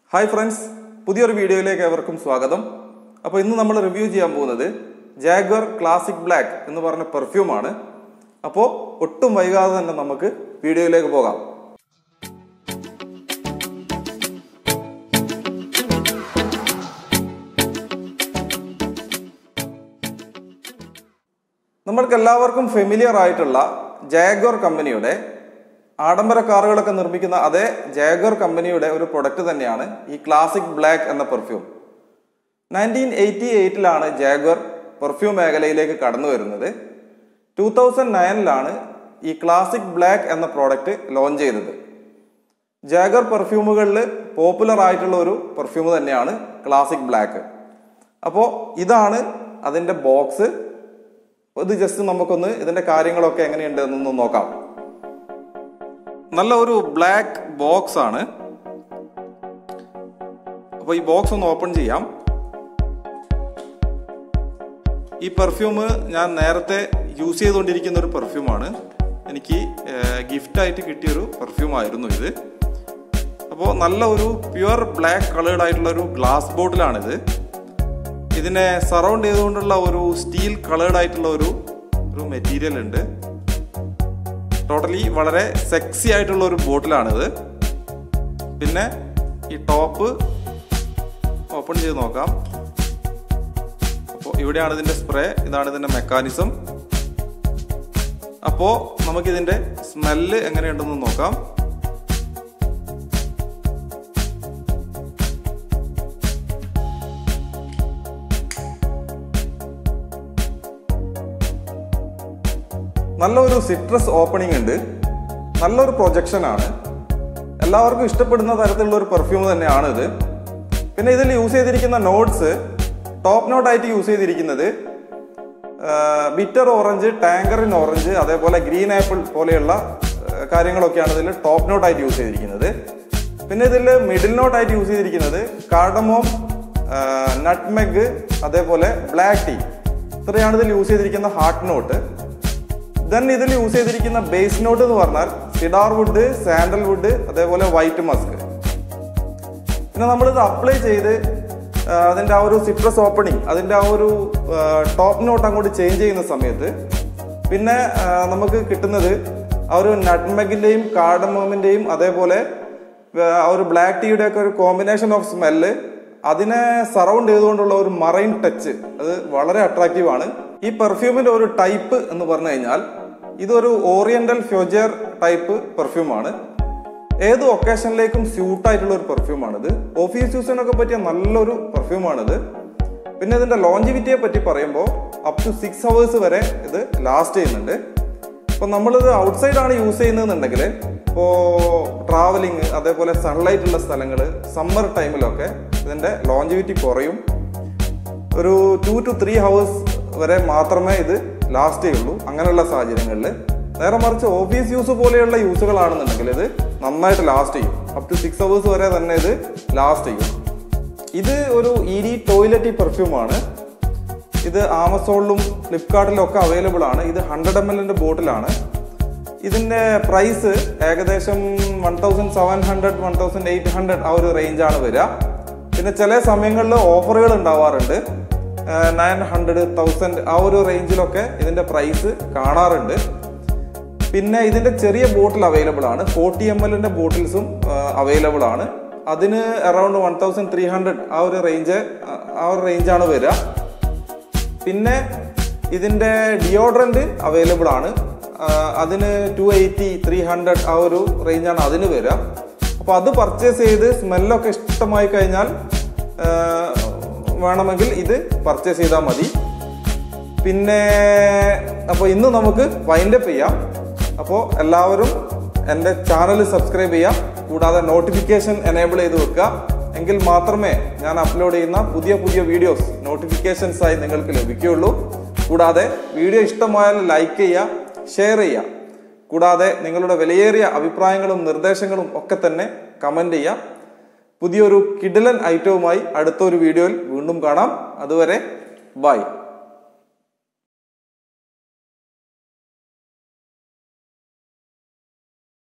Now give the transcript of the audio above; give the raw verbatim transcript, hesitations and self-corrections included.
Hi friends, പുതിയൊരു വീഡിയോയിലേക്ക് ഏവർക്കും സ്വാഗതം. അപ്പോൾ ഇന്ന് നമ്മൾ റിവ്യൂ ചെയ്യാൻ പോകുന്നത് ജാഗ്വർ ക്ലാസിക് ബ്ലാക്ക് എന്ന് പറഞ്ഞ പെർഫ്യൂമാണ്. അപ്പോൾ ഒട്ടും വൈകാതെ തന്നെ നമുക്ക് വീഡിയോയിലേക്ക് പോകാം. നമ്മൾക്ക് എല്ലാവർക്കും ഫെമിലിയർ ആയിട്ടുള്ള ജാഗ്വർ കമ്പനിയുടെ ആഡംബര കാറുകളൊക്കെ നിർമ്മിക്കുന്ന അതേ ജാഗ്വർ കമ്പനിയുടെ ഒരു പ്രൊഡക്റ്റ് തന്നെയാണ് ഈ ക്ലാസിക് ബ്ലാക്ക് എന്ന പെർഫ്യൂം. നയൻറ്റീൻ എയ്റ്റി എയ്റ്റിലാണ് ജാഗ്വർ പെർഫ്യൂം മേഖലയിലേക്ക് കടന്നു വരുന്നത്. ടൂ തൗസൻഡ് നയനിലാണ് ഈ ക്ലാസിക് ബ്ലാക്ക് എന്ന പ്രോഡക്റ്റ് ലോഞ്ച് ചെയ്തത്. ജാഗ്വർ പെർഫ്യൂമുകളിൽ പോപ്പുലർ ആയിട്ടുള്ള ഒരു പെർഫ്യൂം തന്നെയാണ് ക്ലാസിക് ബ്ലാക്ക്. അപ്പോൾ ഇതാണ് അതിൻ്റെ ബോക്സ്. ഇത് ജസ്റ്റ് നമുക്കൊന്ന് ഇതിൻ്റെ കാര്യങ്ങളൊക്കെ എങ്ങനെയുണ്ട് എന്നൊന്ന് നോക്കാം. നല്ല ഒരു ബ്ലാക്ക് ബോക്സ് ആണ്. അപ്പോൾ ഈ ബോക്സ് ഒന്ന് ഓപ്പൺ ചെയ്യാം. ഈ പെർഫ്യൂം ഞാൻ നേരത്തെ യൂസ് ചെയ്തുകൊണ്ടിരിക്കുന്ന ഒരു പെർഫ്യൂമാണ്. എനിക്ക് ഗിഫ്റ്റായിട്ട് കിട്ടിയൊരു പെർഫ്യൂം ആയിരുന്നു ഇത്. അപ്പോൾ നല്ല ഒരു പ്യുവർ ബ്ലാക്ക് കളേർഡ് ആയിട്ടുള്ള ഒരു ഗ്ലാസ് ബോട്ടിലാണിത്. ഇതിനെ സറൗണ്ട് ചെയ്തുകൊണ്ടുള്ള ഒരു സ്റ്റീൽ കളേർഡ് ആയിട്ടുള്ള ഒരു ഒരു മെറ്റീരിയൽ ഉണ്ട്. ടോട്ടലി വളരെ സെക്സി ആയിട്ടുള്ള ഒരു ബോട്ടിലാണിത്. പിന്നെ ഈ ടോപ്പ് ഓപ്പൺ ചെയ്ത് നോക്കാം. അപ്പോൾ ഇവിടെയാണ് ഇതിൻ്റെ സ്പ്രേ, ഇതാണ് ഇതിൻ്റെ മെക്കാനിസം. അപ്പോൾ നമുക്കിതിൻ്റെ സ്മെല്ല് എങ്ങനെയുണ്ടെന്ന് നോക്കാം. നല്ലൊരു സിട്രസ് ഓപ്പണിംഗ് ഉണ്ട്. നല്ലൊരു പ്രൊജക്ഷൻ ആണ്. എല്ലാവർക്കും ഇഷ്ടപ്പെടുന്ന തരത്തിലുള്ള ഒരു പെർഫ്യൂം തന്നെയാണ് ഇത്. പിന്നെ ഇതിൽ യൂസ് ചെയ്തിരിക്കുന്ന നോട്ട്സ്, ടോപ്പ് നോട്ടായിട്ട് യൂസ് ചെയ്തിരിക്കുന്നത് ബിറ്റർ ഓറഞ്ച്, ടാങ്കറിൻ ഓറഞ്ച്, അതേപോലെ ഗ്രീൻ ആപ്പിൾ പോലെയുള്ള കാര്യങ്ങളൊക്കെയാണ് ഇതിൽ ടോപ്പ് നോട്ടായിട്ട് യൂസ് ചെയ്തിരിക്കുന്നത്. പിന്നെ ഇതിൽ മിഡിൽ നോട്ടായിട്ട് യൂസ് ചെയ്തിരിക്കുന്നത് കാർഡമോം, നട്ട്മെഗ്, അതേപോലെ ബ്ലാക്ക് ടീ. ഇത്രയാണ് ഇതിൽ യൂസ് ചെയ്തിരിക്കുന്ന ഹാർട്ട് നോട്ട്. ദെൻ ഇതിൽ യൂസ് ചെയ്തിരിക്കുന്ന ബേസ് നോട്ട് എന്ന് പറഞ്ഞാൽ സിഡാർ വുഡ്, സാൻഡൽ വുഡ്, അതേപോലെ വൈറ്റ് മസ്ക്. പിന്നെ നമ്മളിത് അപ്ലൈ ചെയ്ത് അതിൻ്റെ ആ ഒരു സിട്രസ് ഓപ്പണിങ്, അതിൻ്റെ ആ ഒരു ടോപ്പ് നോട്ട് അങ്ങോട്ട് ചേഞ്ച് ചെയ്യുന്ന സമയത്ത് പിന്നെ നമുക്ക് കിട്ടുന്നത് ആ ഒരു നട്ട്മെഗിൻ്റെയും കാർഡമോമിൻ്റെയും അതേപോലെ ആ ഒരു ബ്ലാക്ക് ടീയുടെ ഒക്കെ ഒരു കോമ്പിനേഷൻ ഓഫ് സ്മെല്ല്, അതിനെ സറൗണ്ട് ചെയ്തുകൊണ്ടുള്ള ഒരു മറൈൻ ടച്ച്, അത് വളരെ അട്രാക്റ്റീവ് ആണ്. ഈ പെർഫ്യൂമിന്റെ ഒരു ടൈപ്പ് എന്ന് പറഞ്ഞു കഴിഞ്ഞാൽ ഇതൊരു ഓറിയന്റൽ ഫ്യൂജർ ടൈപ്പ് പെർഫ്യൂമാണ്. ഏത് ഒക്കേഷനിലേക്കും സ്യൂട്ട് ആയിട്ടുള്ള ഒരു പെർഫ്യൂമാണിത്. ഓഫീസ് യൂസിനൊക്കെ പറ്റിയ നല്ലൊരു പെർഫ്യൂമാണിത്. പിന്നെ ഇതിന്റെ ലോഞ്ചിവിറ്റിയെ പറ്റി പറയുമ്പോൾ അപ് ടു സിക്സ് ഹവേഴ്സ് വരെ ഇത് ലാസ്റ്റ് ചെയ്യുന്നുണ്ട്. അപ്പൊ നമ്മളിത് ഔട്ട്സൈഡ് ആണ് യൂസ് ചെയ്യുന്നതെന്നുണ്ടെങ്കിൽ, ഇപ്പോൾ ട്രാവലിങ്, അതേപോലെ സൺലൈറ്റ് ഉള്ള സ്ഥലങ്ങൾ, സമ്മർ ടൈമിലൊക്കെ ഇതിന്റെ ലോഞ്ചിവിറ്റി കുറയും. ഒരു ടു ടു ത്രീ ഹവേഴ്സ് വരെ മാത്രമേ ഇത് ലാസ്റ്റ് ചെയ്യുള്ളൂ അങ്ങനെയുള്ള സാഹചര്യങ്ങളിൽ. നേരെ മറിച്ച് ഓഫീസ് യൂസ് പോലെയുള്ള യൂസുകളാണെന്നുണ്ടെങ്കിൽ ഇത് നന്നായിട്ട് ലാസ്റ്റ് ചെയ്യും. അപ് ടു സിക്സ് ഹവേഴ്സ് വരെ തന്നെ ഇത് ലാസ്റ്റ് ചെയ്യും. ഇത് ഒരു ഇരി ടോയ്ലറ്റി പെർഫ്യൂമാണ്. ഇത് ആമസോണിലും ഫ്ലിപ്കാർട്ടിലും ഒക്കെ അവൈലബിൾ ആണ്. ഇത് ഹൺഡ്രഡ് എം എല്ലിന്റെ ബോട്ടിലാണ്. ഇതിന്റെ പ്രൈസ് ഏകദേശം one thousand seven hundred one thousand eight hundred ആ ഒരു റേഞ്ചാണ് വരിക. പിന്നെ ചില സമയങ്ങളിൽ ഓഫറുകൾ ഉണ്ടാവാറുണ്ട്. നയൻ ഹൺഡ്രഡ് തൗസൻഡ് ആ ഒരു റേഞ്ചിലൊക്കെ ഇതിന്റെ പ്രൈസ് കാണാറുണ്ട്. പിന്നെ ഇതിന്റെ ചെറിയ ബോട്ടിൽ അവൈലബിൾ ആണ്. ഫോർട്ടി എം എല്ലിന്റെ ബോട്ടിൽസും അവൈലബിൾ ആണ്. അതിന് around one thousand three hundred ആ ഒരു റേഞ്ച് ആ ഒരു റേഞ്ചാണ് വരിക. പിന്നെ ഇതിന്റെ ഡിയോഡ്രന്റ് അവൈലബിൾ ആണ്. അതിന് ടു എയ്റ്റി ത്രീ ഹൺഡ്രഡ് ആ ഒരു റേഞ്ചാണ് അതിന് വരിക. അപ്പോൾ അത് പർച്ചേസ് ചെയ്ത് സ്മെല്ലൊക്കെ ഇഷ്ടമായി കഴിഞ്ഞാൽ വേണമെങ്കിൽ ഇത് പർച്ചേസ് ചെയ്താൽ മതി. പിന്നെ അപ്പോൾ ഇന്ന് നമുക്ക് വൈൻഡപ്പ് ചെയ്യാം. അപ്പോൾ എല്ലാവരും എൻ്റെ ചാനൽ സബ്സ്ക്രൈബ് ചെയ്യാം. കൂടാതെ നോട്ടിഫിക്കേഷൻ എനേബിൾ ചെയ്ത് വെക്കുക. എങ്കിൽ മാത്രമേ ഞാൻ അപ്ലോഡ് ചെയ്യുന്ന പുതിയ പുതിയ വീഡിയോസ് നോട്ടിഫിക്കേഷൻസ് ആയി നിങ്ങൾക്ക് ലഭിക്കുകയുള്ളൂ. കൂടാതെ വീഡിയോ ഇഷ്ടമായാൽ ലൈക്ക് ചെയ്യുക, ഷെയർ ചെയ്യുക. കൂടാതെ നിങ്ങളുടെ വിലയേറിയ അഭിപ്രായങ്ങളും നിർദ്ദേശങ്ങളും ഒക്കെ തന്നെ കമന്റ് ചെയ്യാം. പുതിയൊരു കിടിലൻ ഐറ്റവുമായി അടുത്തൊരു വീഡിയോയിൽ വീണ്ടും കാണാം. അതുവരെ ബൈ.